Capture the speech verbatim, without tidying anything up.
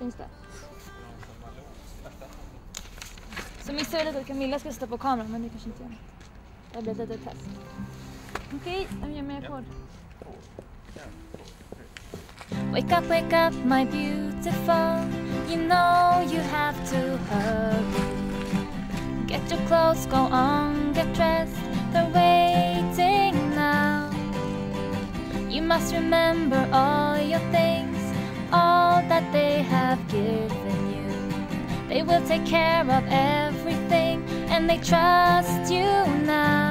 Just det. Så missar jag lite att Camilla ska sätta på kameran, men det kanske inte gör något. Det blir ett litet test. Okej, jag gör mer ackord. Wake up, wake up, my beautiful. You know you have to hurry. Get your clothes, go on, get dressed. They're waiting now. You must remember all your things, all that they have given you. They will take care of everything, and they trust you now.